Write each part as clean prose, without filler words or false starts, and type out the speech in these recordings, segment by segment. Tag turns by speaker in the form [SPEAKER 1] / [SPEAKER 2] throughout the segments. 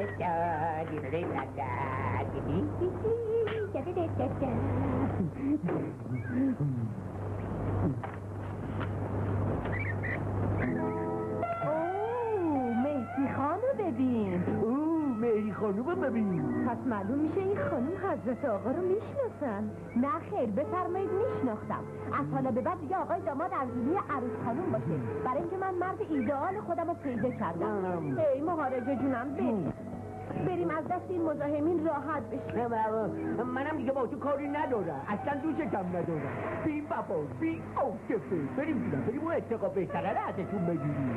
[SPEAKER 1] مهدی خانو ببین.
[SPEAKER 2] مهدی خانو ببین.
[SPEAKER 1] پس معلوم میشه این خانم حضرت آقا رو میشناسن. نه خیر، بفرمایید میشناختم. از حالا به بعد دیگه آقای داماد ارزونی عروس خانم باشه، برای اینکه من مرد ایدئال خودم رو پیدا کردم. ای مهارجه جونم، بریم از دست این مزاحمین راحت بشیم.
[SPEAKER 2] منم دیگه با تو کاری ندارم، اصلا دوستم ندارم. بی بابا بی اوکفه. بریم جونم، بریم اون اتقا بهتره رو ازتون بگیریم.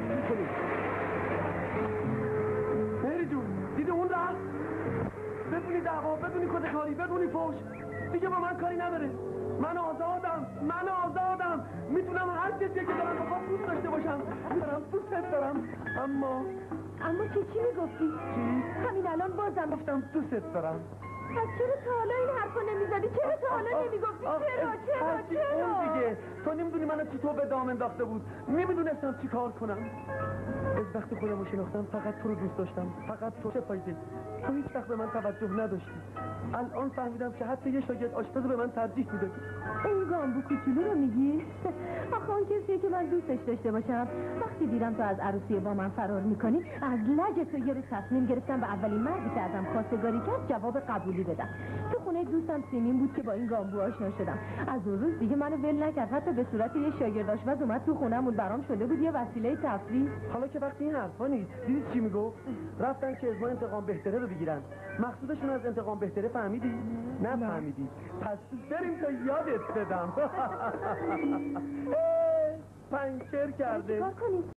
[SPEAKER 2] مهری جون دیدی اون رفت؟ بدونی دعوا، بدونی کاری، بدونی فوش، دیگه با من کاری نداره. من آزادم. میتونم هر کسی که دارم بخواد دوست داشته باشم. دوست دارم. اما
[SPEAKER 1] چی میگفتی؟
[SPEAKER 2] چی؟
[SPEAKER 1] همین الان بازم
[SPEAKER 2] گفتم دوست دارم.
[SPEAKER 1] پس چرا تا حالا این حرفو نمیزدی؟ چرا تا حالا نمیگفتی؟ چرا؟
[SPEAKER 2] اون دیگه تو نمیدونی منو چطور به دام انداخته بود. نمیدونستم چی کار کنم. از وقتی خودم رو شناختم فقط تو رو دوست داشتم. فقط تو. چه فایده؟ تو هیچ وقت به من توجه نداشتی. الان فهمیدم که حتی یه شاگرد آشپز به من ترجیح میده.
[SPEAKER 1] اون گامبو کوچولو رو میگی؟ آخه اون کسیه که من دوستش داشته باشم. وقتی دیدم تو از عروسی با من فرار میکنی، از لج تو یه روز تصمیم گرفتم به اولین مردی که ازم خواستگاری کرد جواب قبولی بدم. تو خونه دوستم سیمین بود که با این گامبو آشنا شدم. از اون روز دیگه منو ول نکرد، حتی به صورت یه شاگرد آشپز اومد تو خونمون، برام شده بود یه وسیله تفریح.
[SPEAKER 2] حالا که وقتی این حرفا نیست، دیدی چی میگفت؟ رفتن که از ما انتقام بهتره رو بگیرن. مقصودشون از انتقام بهتره فهمیدی؟ نه فهمیدی. پس بریم تا یادت بدم. پنچر کرده.
[SPEAKER 1] چیکار کنیم؟